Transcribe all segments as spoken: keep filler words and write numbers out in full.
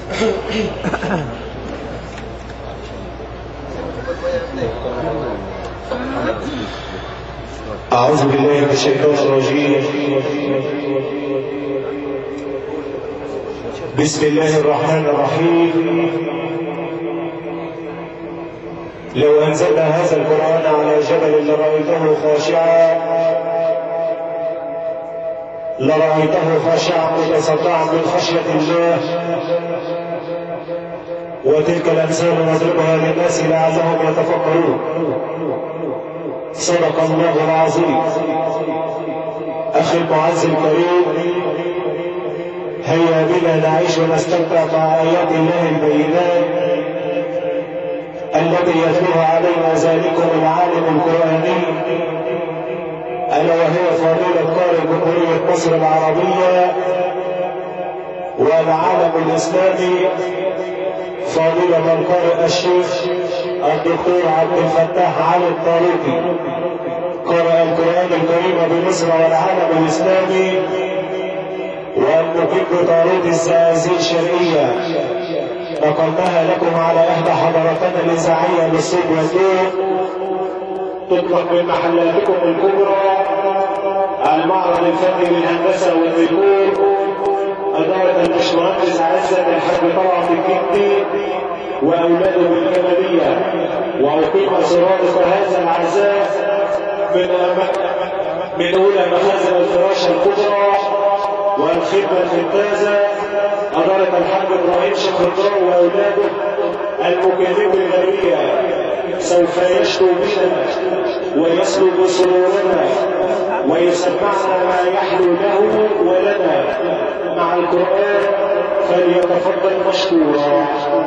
أعوذ بالله من الشيطان الرجيم. بسم الله الرحمن الرحيم. لو أنزلنا هذا القرآن على جبل لرأيته خاشعا لرأيته خاشعا متصدعا من خشية الله. وتلك الأمثال نضربها للناس لعلهم يتفكرون. صدق الله العظيم. أخي المعز الكريم، هيا بنا نعيش ونستمتع مع آيات الله البينات التي يتلوها علينا ذلكم العالم القرآني، ألا وهي فضيلة قارئ جمهورية مصر العربية والعالم الإسلامي، فضيلة القارئ الشيخ الدكتور عبد الفتاح علي الطارقي، قارئ القرآن الكريم بمصر والعالم الإسلامي والمقيم بطاروت الزقازيق الشرقية. نقلناها لكم على إحدى حضراتنا الإذاعية بالصوت والضوء، تطلق من محلاتكم الكبرى المعرض الفني للهندسة والديكور، إدارة الباشمهندس عزت الحاج طلعت الجندي وأولاده بالكمالية. وأقيم سرادق هذا العزاء من من أولى مخازن الفراشة الكبرى والخدمة الممتازة، إدارة الحاج إبراهيم شكران وأولاده المكلمين بالغربية. سوف يشكو بنا ويسلب سرورنا ويسمعنا ما يحلو له ولنا مع القرآن، فليتفضل مشكورا.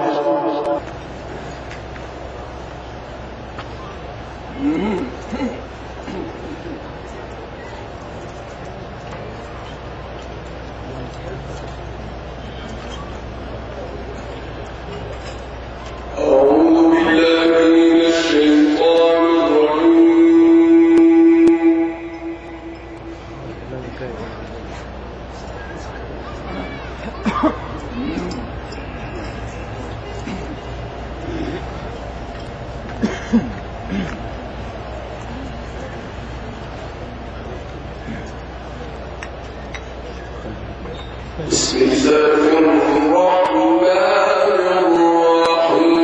بسم الله الرحمن الرحيم.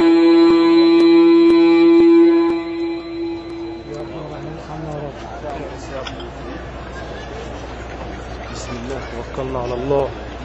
بسم الله توكلنا على الله.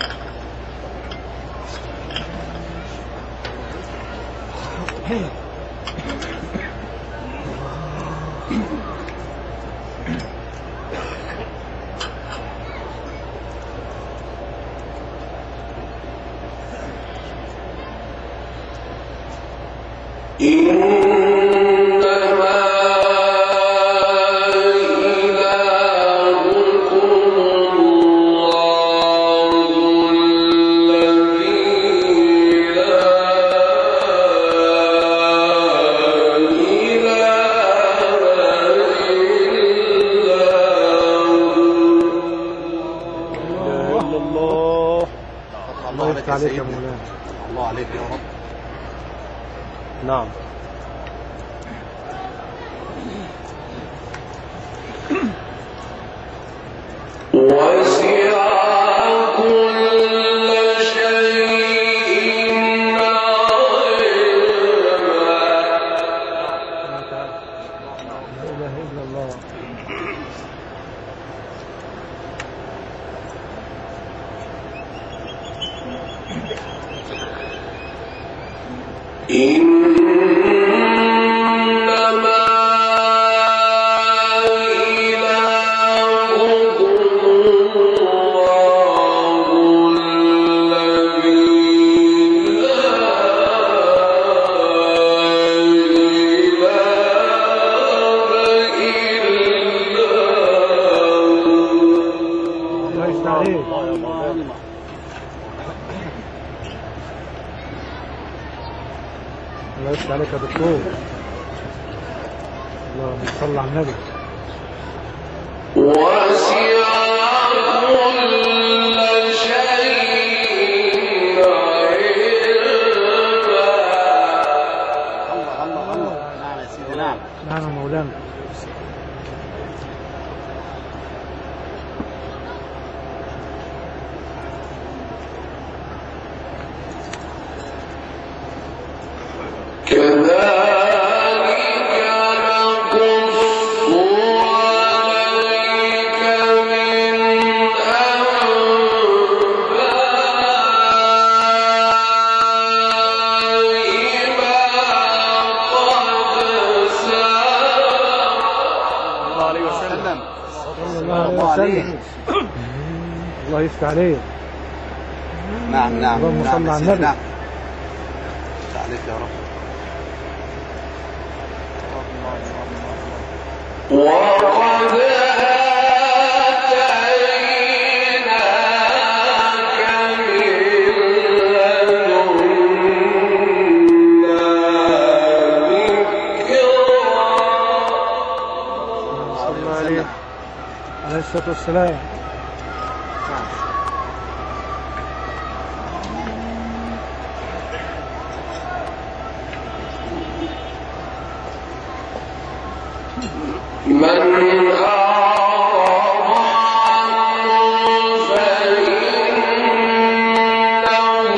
عليك يا مولانا. الله عليك يا رب. نعم. وسع كل شيء علما. لا إله إلا الله. إنما إلهكم الله الذي لا إله إلا هو. ليس عليك. الله يفتح عليك يا دكتور. اللهم صل على النبي. وسع كل شيء علما. مولانا. الله يفتح عليك. نعم نعم اللهم صل نعم على النبي. نعم. يفتح عليك يا رب. وقد عليه الصلاة والسلام. من أعرض عنه فإنه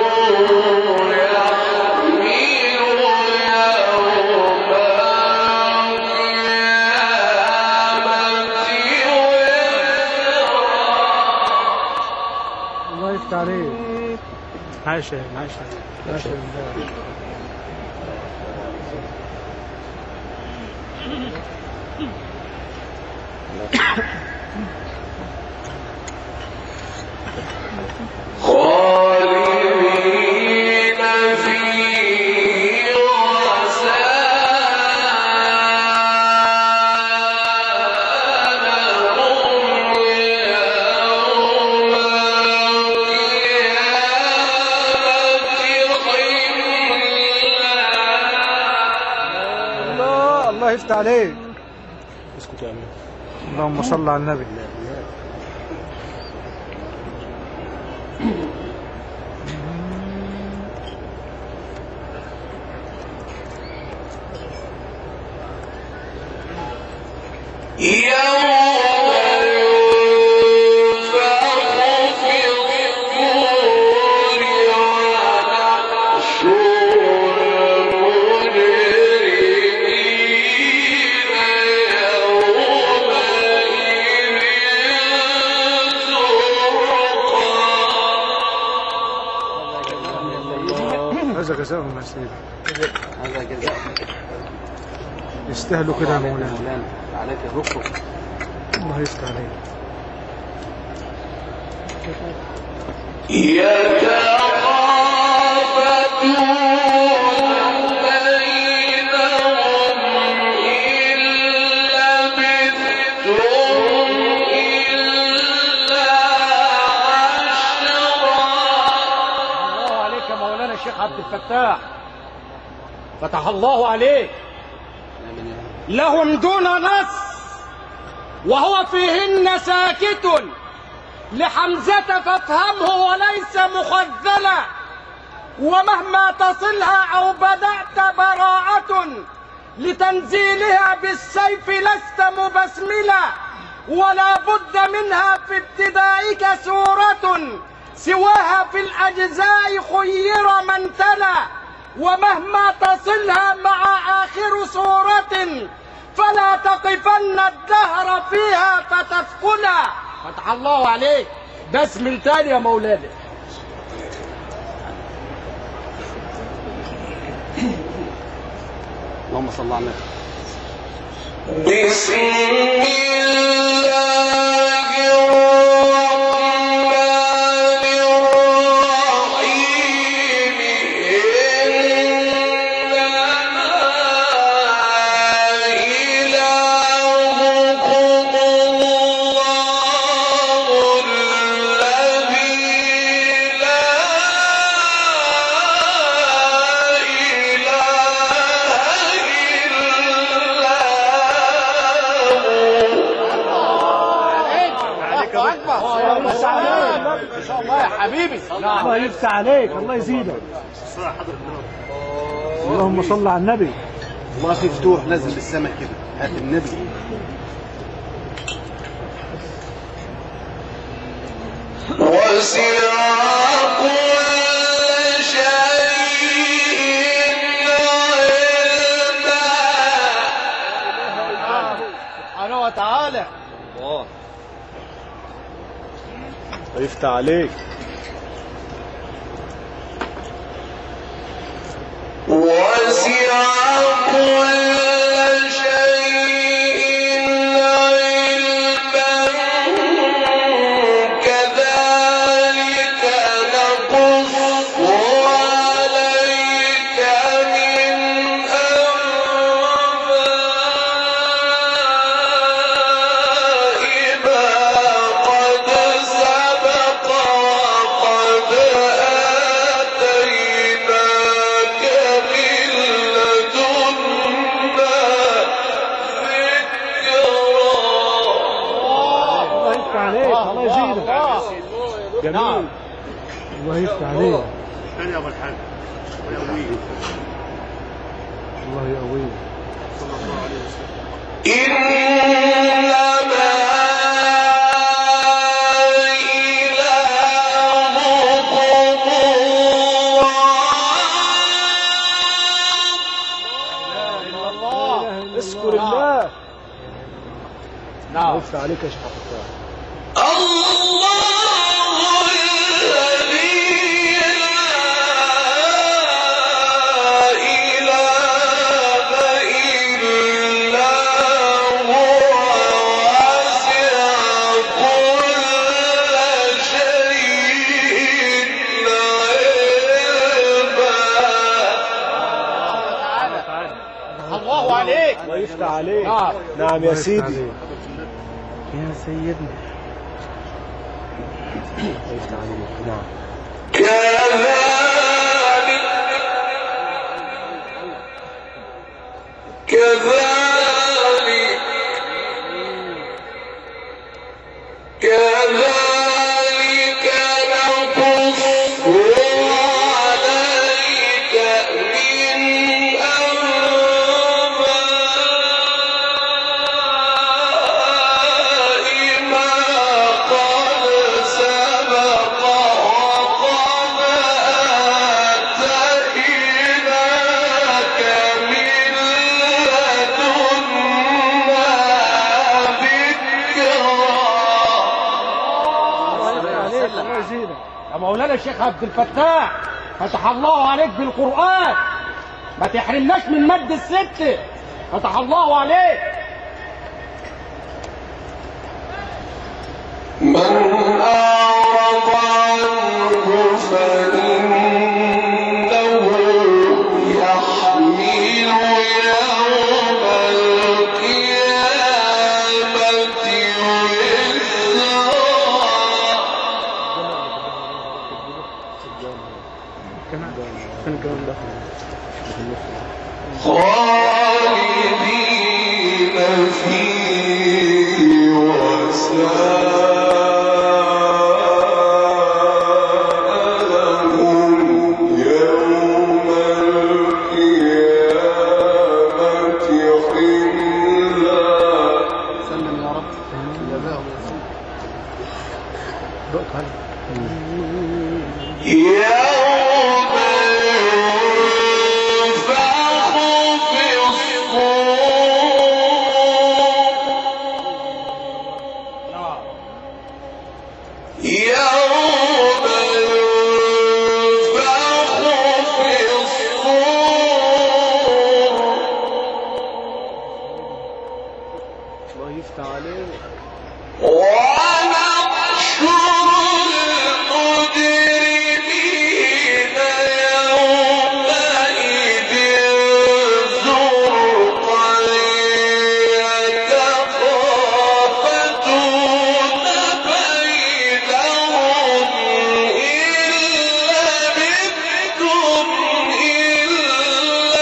يحمل يوم القيامة الله يفتح عليك. عايشة عايشة عايشة خالدين فيه وساء لهم يوم القيامة. الله. الله يفتح عليك. اسكت يا امين. اللهم صل على النبي. يوم ينفخ في الصور ونحشر المجرمين يومئذ زرقا. هذا جزاؤهم يا سيدي. هذا جزاؤهم. يستاهلوا كده يا مولانا. مولانا عليك الركب. الله يفتح عليك. يتخافتون بينهم إن لبثتم إلا عشرا. الله عليك يا مولانا الشيخ عبد الفتاح، فتح الله عليك. لهم دون نص وهو فيهن ساكت، لحمزة فافهمه وليس مخذلا، ومهما تصلها أو بدأت براعة، لتنزيلها بالسيف لست مبسملا، ولا بد منها في ابتدائك سورة، سواها في الأجزاء خير من تلا، ومهما تصلها مع آخر سورة، فلا تقفن الدهر فيها فتثقلا. فتح الله عليك. بس من تاني يا مولانا. اللهم صل على النبي. بسم الله الرحمن الرحيم. إنما إلهكم الله الذي لا ما شاء الله يا حبيبي. الله يفتح عليك. الله يزيدك. اللهم صل على النبي. الله في فتوح نزل بالسماء كده. هات النبي. وسع كل شيء علما. سبحانه وتعالى. الله يفتح عليك. وسع كل شيء علما كذلك نقص عليك من أنباء ما قد سبق وقد آتيناك من لدنا الله يفتح عليك. الله يزيدك. جميل. الله يفتح عليك. ثاني يا ابو الحاج. الله يقويك. صلى الله عليه وسلم. إنما إلهكم الله. اذكر الله. الله نعم. يفتح عليك يا شيخ عبد الفتاح. الله الذي لا إله إلا هو واسع كل شيء علما. الله عليك. الله يفتح عليك. نعم. نعم يا سيدي. يا سيدنا. الله يفتح عليك. نعم. كذلك كذلك كذلك نقص عليك من أنباء ما قد سبق وقد آتيناك من لدنا ذكرا. الله يزيدك. يا مولانا الشيخ عبد الفتاح، فتح الله عليك بالقرآن، ما تحرمناش من مد الست. فتح الله عليك. من أعرض عنه فإنه يحمل يوم القيامة وزرا خالدين فيه وساء لهم يوم القيامة حملا. سلم يا رب. جزاهم يا سيدي. يوم ينفخ في الصور يوم ينفخ في الصور الله يفتح عليك. ونحشر المجرمين يومئذ زرقا يتخافتون بينهم إن لبثتم إلا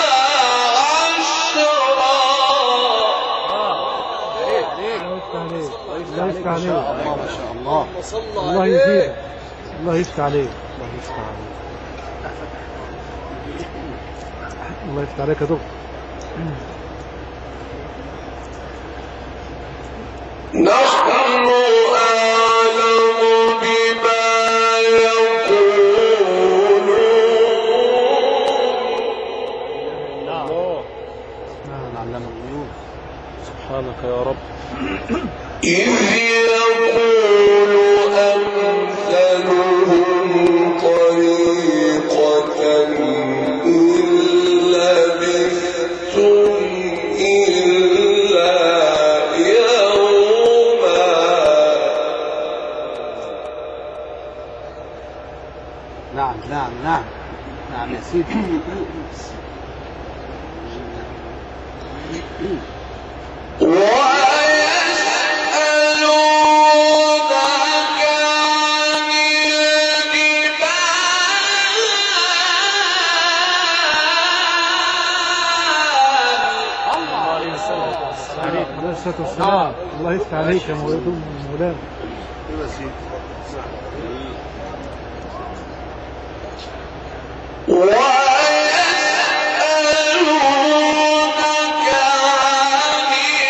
عشرا. الله يفتح عليك. الله يفتح عليك. الله ما شاء الله. الله يزيدك. الله يفتح عليك. الله يفتح عليك. الله يفتح عليك يا دكتور. نحن أعلم بما يقولون سبحانك يا رب. إذ يقول أمثلهم طريقة إن لبثتم إلا يوما. نعم نعم نعم نعم يا سيدي. ويسألونك عن الجبال. عليه الصلاة والسلام. الله يفتح عليك يا مولانا. ايوه يا سيدي. ويسألونك عن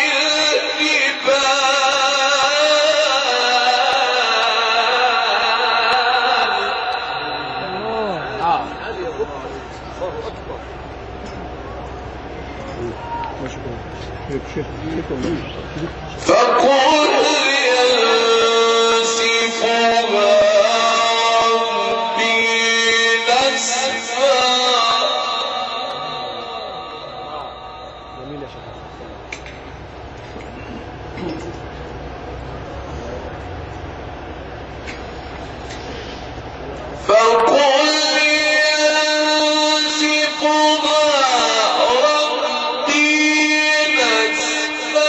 الجبال. فقل ينسفها ربي نسفا. جميل يا شيخ. فقل ينسفها ربي نسفا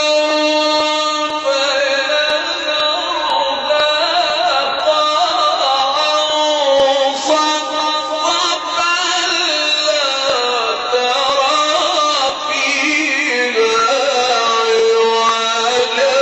فيذرها قاعا صفصفا لا ترى فيها عوجا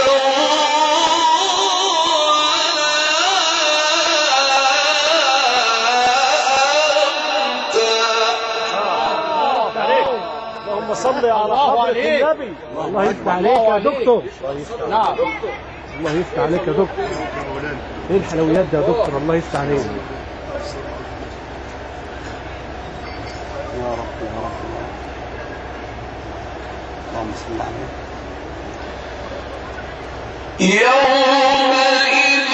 اللهم صل على حضرة النبي. الله يفتح عليك يا دكتور. نعم. الله يفتح عليك يا دكتور. ايه الحلويات دي يا دكتور؟ الله يفتح عليك. يا رب يا رب. اللهم صل عليه. يومئذ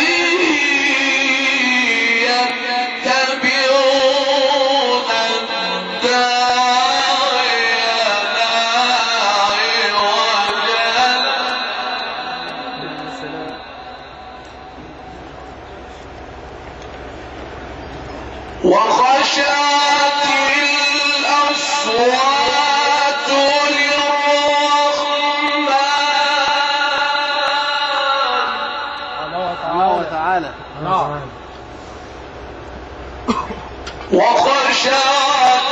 يتبعون الداعي لا عوج له وخشعت الأصوات للرحمن. الله تعالى. نعم. وخشعت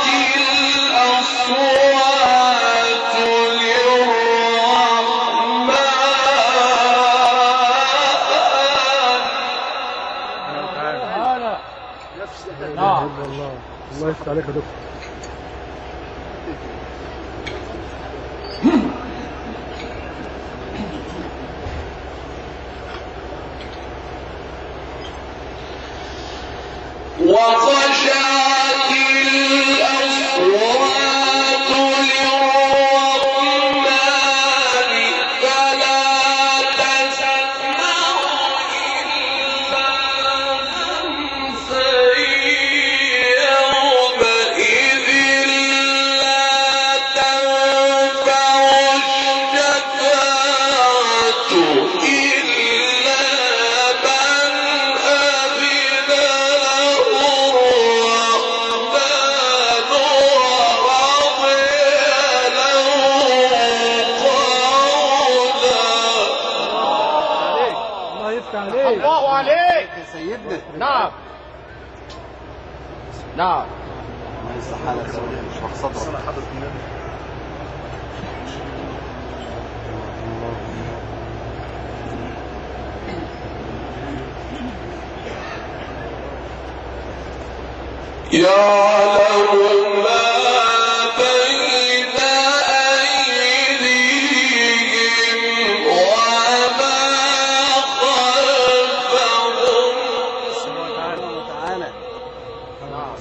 الأصوات للرحمن. تعالى. نعم. الله الله يفتح عليك يا دكتور. وخشعت الأصوات للرحمن فلا تسمع إلا همسا يومئذ لا تنفع الشفاعة إلا من أذن له الرحمن ورضي له قولا. الله يفتح عليك. الله عليك. يا سيدنا. نعم. نعم. الله يصلح حالك يا ولد. اشرح صدرك. يعلم ما بين أيديهم وما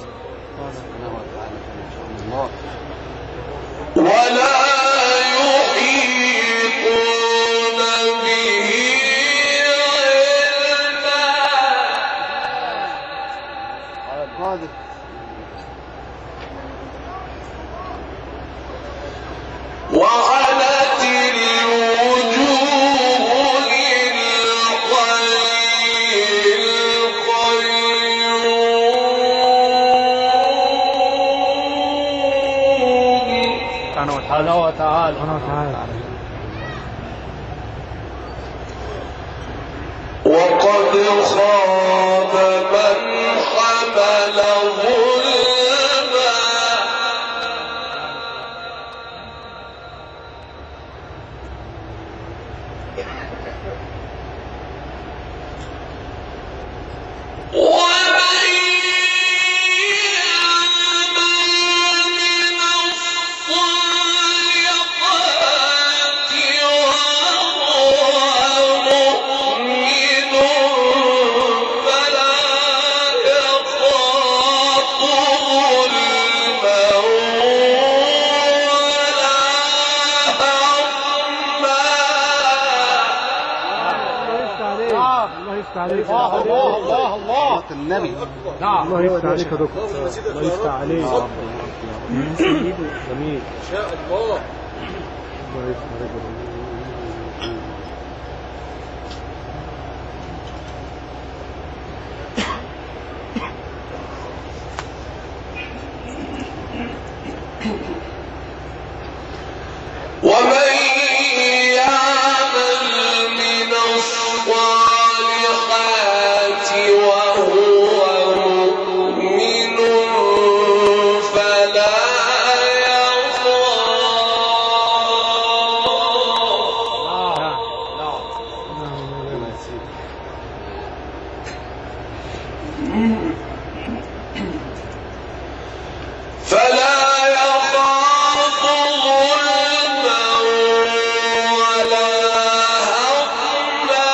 ولا يحيطون به قادر. وعنت الوجوه للحي القيوم سبحانه وتعالى. وقد خاب من حمل ظلما ومن يعمل من الصالحات وهو مؤمن فلا يخاف ظلما ولا هضما. الله يفتح عليك. الله الله الله الله. النبي. نعم. الله يفتح عليك يا دكتور. الله يفتح عليك. جميل. ان شاء الله. الله يفتح عليك يا دكتور. ومن يعمل من الصالحات وهو مؤمن فلا فلا يخاف ظلما ولا هضما.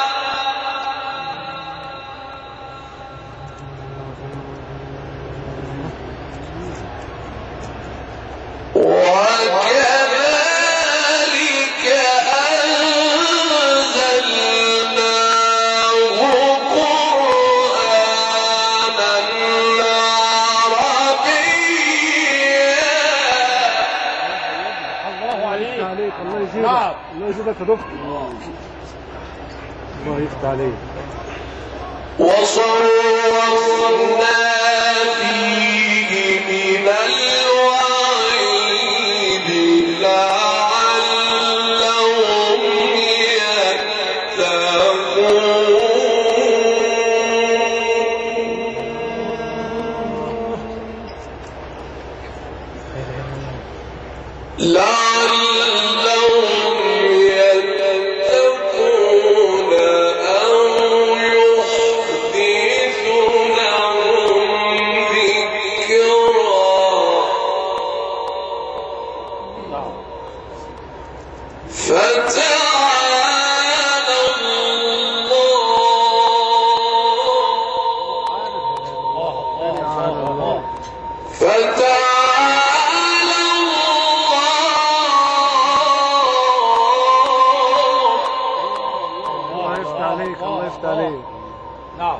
وكذلك أنزلناه قرآنا عربيا. الله عليك. عليك. الله يزيدك. نعم. الله يزيدك يا دكتور. الله يفتح عليك. وصرفنا فيه من الوعيد لعلهم يتقون لعلهم يتقون أو يحدث لهم ذكرا. فتعالى الله فتعالى الله يفتح عليك. الله يفتح عليك. نعم.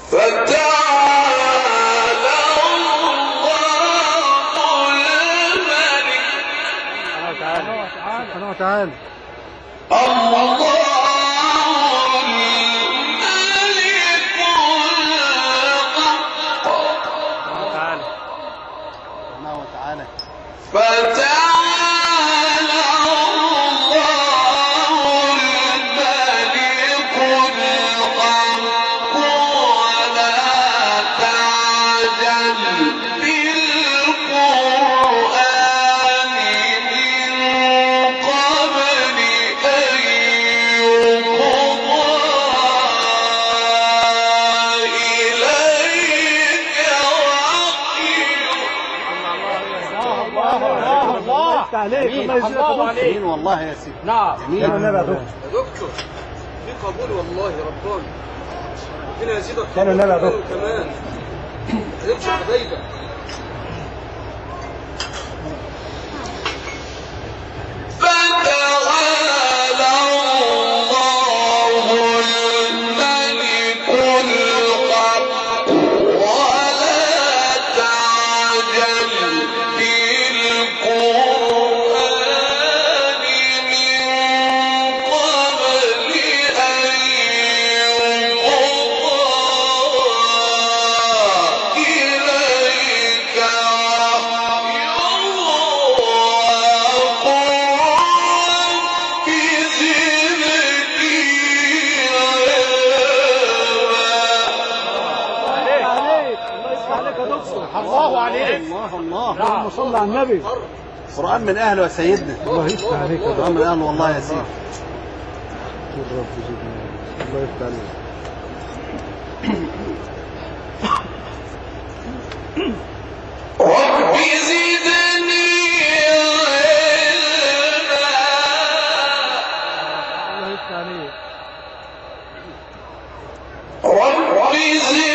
فتعالى الله الملك سبحانه وتعالى. الله سبحانه وتعالى. فتعالى الله الملك الحق ولا تعجل بالقرآن من قبل أن يقضى إليك وحيه. الله يفتح عليك. الله يزيدك يا الله دكتور. عليك. جميل والله يا سيدي. نعم. جميل. كان النبي يا دكتور. يا دكتور في قبول والله رباني. ربنا يزيدك كان النبي يا دكتور. كمان. هيمشي حبايبك. الله عليك. الله الله. اللهم صل على النبي. قرآن من أهله يا سيدنا. الله يفتح عليك يا قرآن من أهله والله يا سيدي. رب زدنا. الله يفتح عليك. رب زدني علما. الله يفتح عليك. رب زدني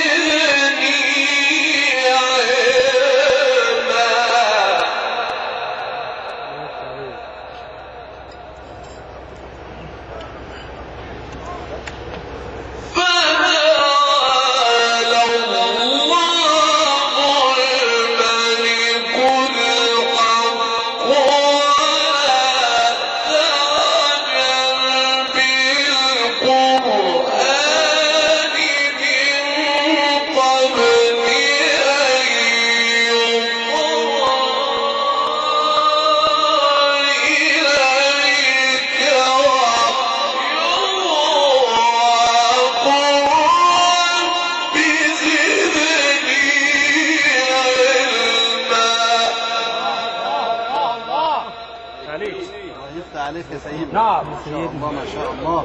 عليك يا سيدنا. نعم ما شاء الله ما شاء الله.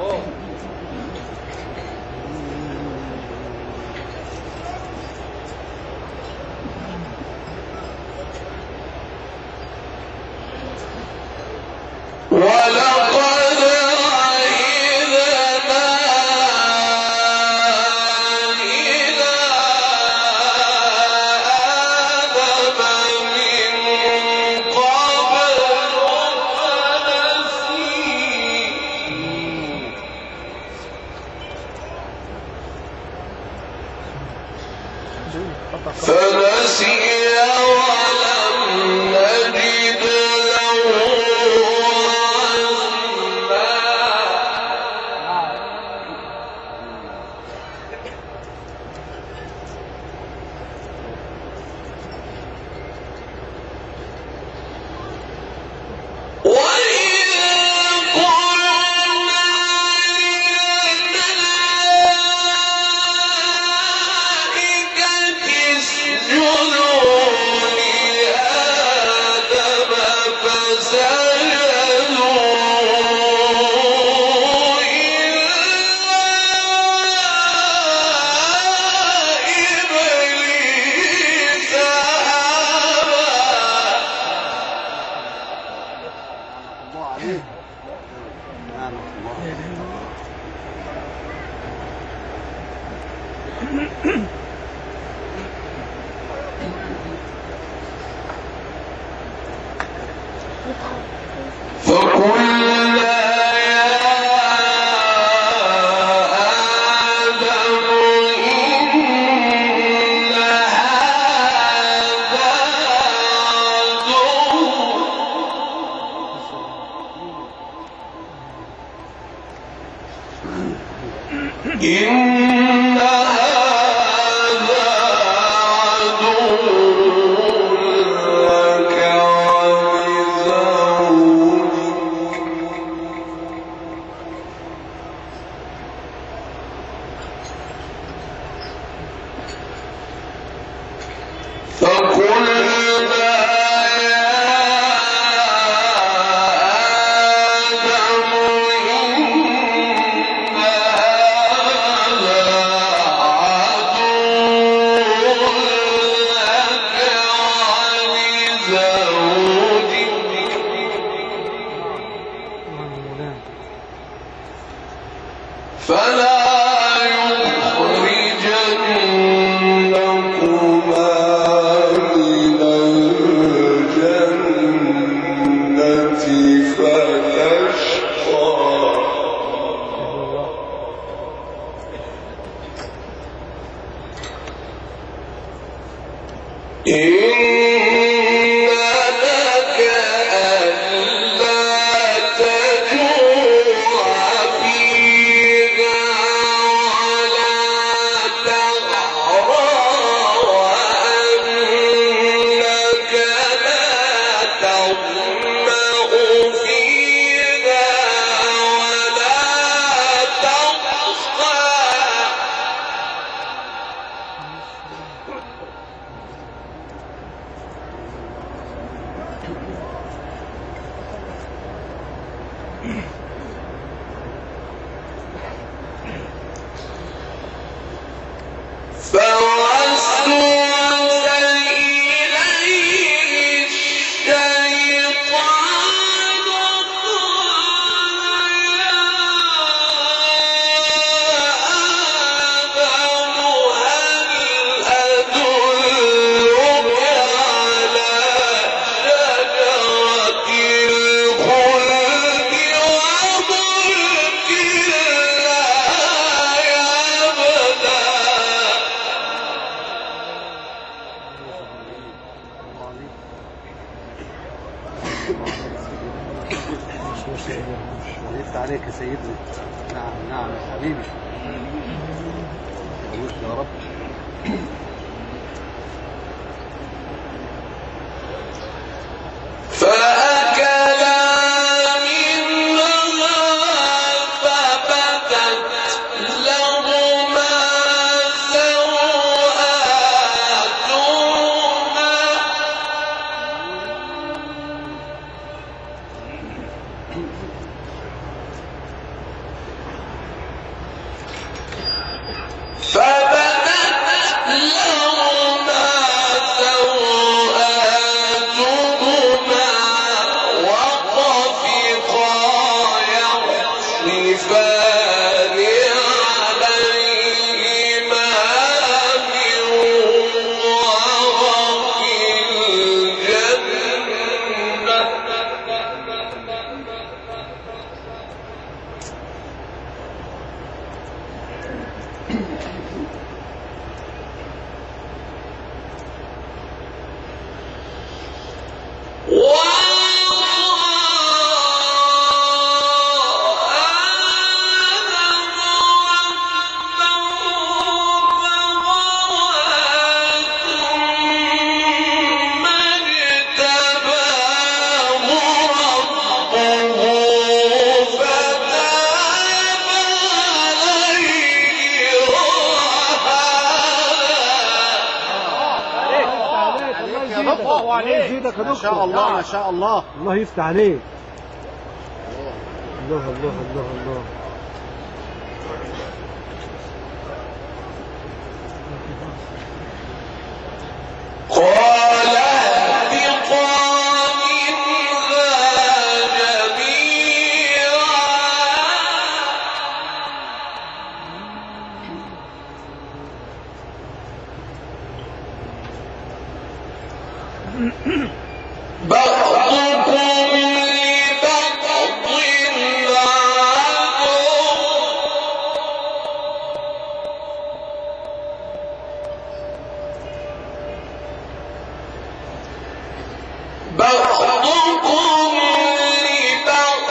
ولقد عهدنا إلى آدم من قبل فنسي ولم نجد له إن هذا عدو لك ولزوجك فقلنا يا آدم إن هذا وليت عليك يا سيدنا. نعم نعم يا حبيبي. يا رب. فأكلا منها فبدت لهما سوآتهما فبدت لهما سوآتهما وطفقا يخصفان عليهما من ورق الجنة الله يزيدك يا دكتور. ما شاء الله ما شاء الله. الله يفتح عليك. الله الله الله الله. قال اهبطا منها جميعا بعضكم لبعض عدو بعضكم لبعض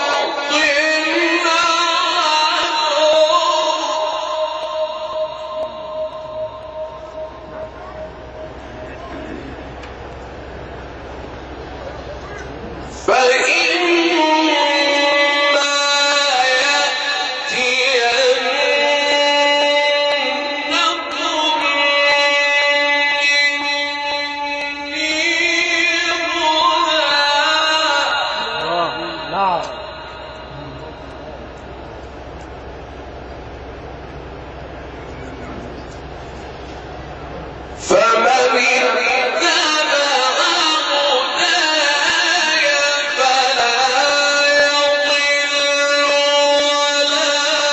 عدو فإما يأتينكم مني هدى نعم. فمن اتبع هداي فلا يضل ولا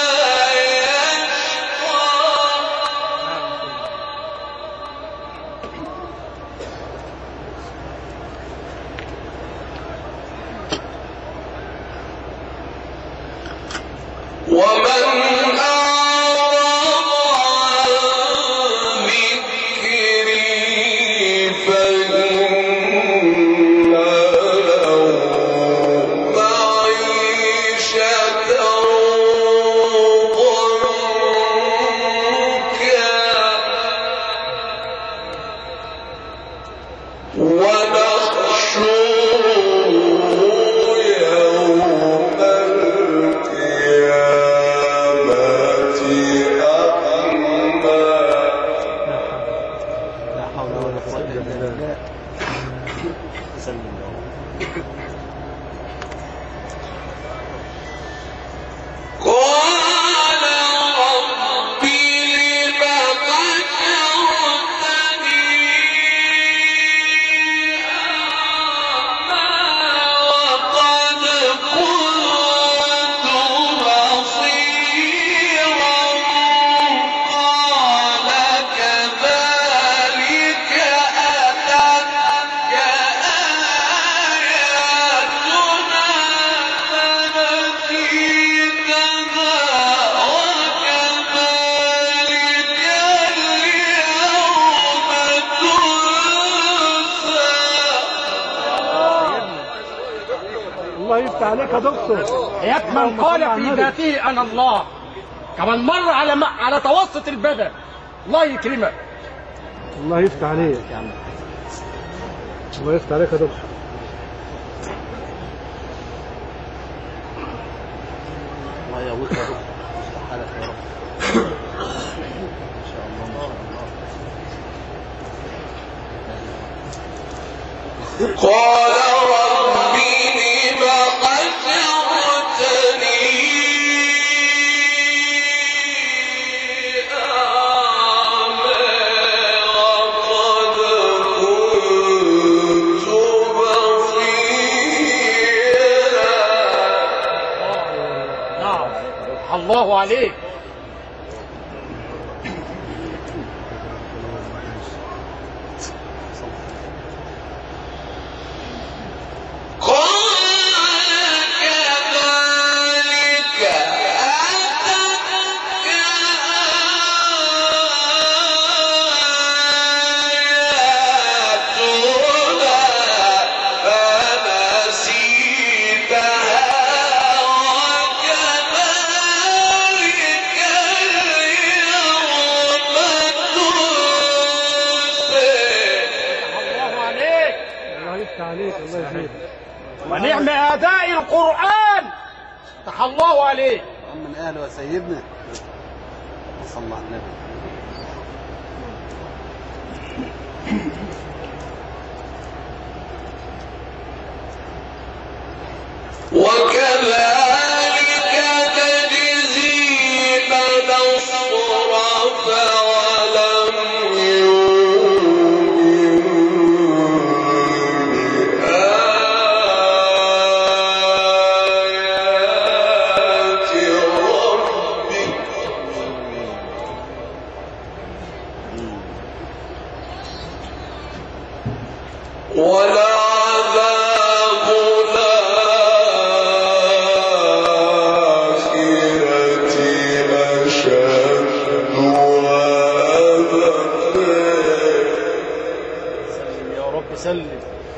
يشقى ومن أعرض عن ذكري فإن له معيشة ضنكا ونحشره يوم القيامة أعمى لا حول ولا قوة إلا بالله. قال رب لم حشرتني أعمى وقد كنت بصيرا قال كذلك أتتك آياتنا الله يفتح عليك يا دكتور. حياة من قال في ذاته انا الله. كمان مر على م... على توسط البدن. الله يكرمك. الله يفتح عليك يا عم. الله يفتح عليك يا دكتور. الله يقويك يا دكتور. يصلح حالك يا رب. ان شاء الله ما شاء الله. قال رب لم حشرتني أعمى وقد كنت بصيرا. نعم. الله عليك. ونعم أداء القرآن. فتح الله عليه. من أهله وسيدنا. صلى الله على النبي. وكذلك تجزي من أصرف ولم يؤمن بآيات ربك ولعذاب الآخرة أشد وأبقى. سلم يا رب سلم.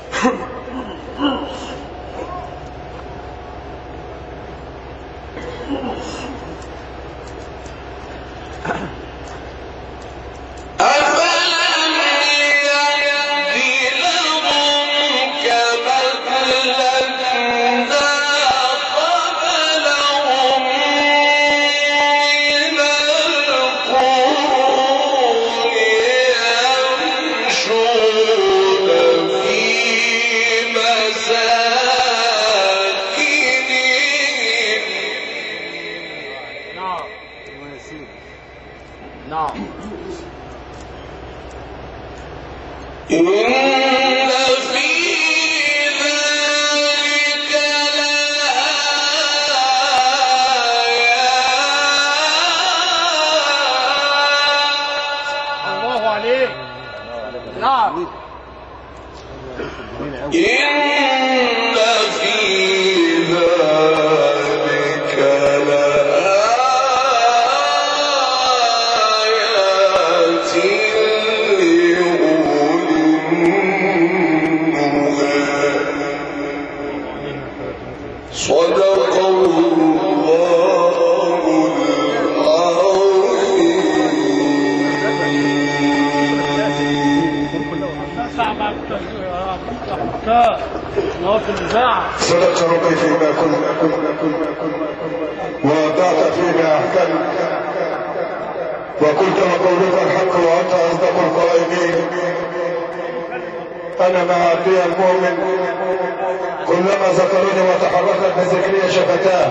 أفلم يهد لهم كما أهلكنا قبلهم من القرون يمشون في مساكنهم. نعم. الله يسير. نعم. إن في ذلك لآيات. الله عليك. نعم. إن في ذلك لآيات لأولي النهى. صدق الله صدقت ربي فيما كنت ووضعت فيما احكمت وقلت وقولك الحق وانت اصدق القائلين. انا مع عبدي المؤمن كلما ذكرني وتحركت بذكري شفتاه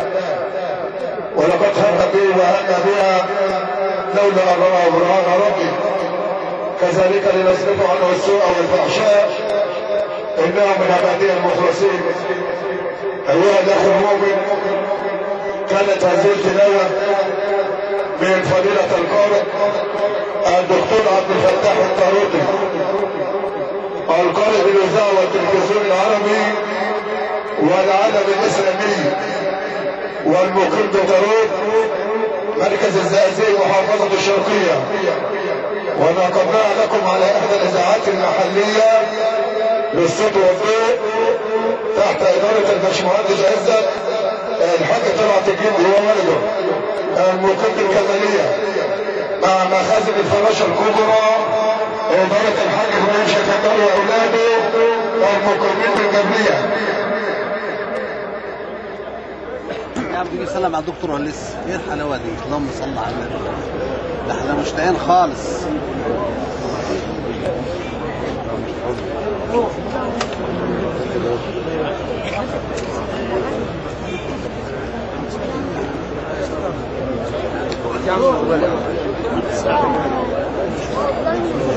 ولقد هم بي وهم بها لولا ان راى برهان ربي. كذلك لنصرف عنه السوء والفحشاء انه من عبادي المخلصين. ايها الاخ المؤمن، كانت هذه التلاوه من فضيله القارئ الدكتور عبد الفتاح الطاروطي القارئ بالاذاعه والتلفزيون العربي والعالم الاسلامي والمقيم بطاروط مركز الزقازيق محافظه الشرقيه. ونقلناها لكم على احدى الاذاعات المحليه للصوت والضوء تحت إدارة الباشمهندس عزت الحاج طلعت الجندي هو والده المقيم الكمالية مع مخازن الفراشة الكبرى إدارة الحاج إبراهيم شكندر وأولاده المقيمين بالجبلية. يا عم تيجي سلم على الدكتور ولا لسه؟ ايه الحلاوه دي؟ اللهم صل على النبي. ده احنا مشتاقين خالص. يا عم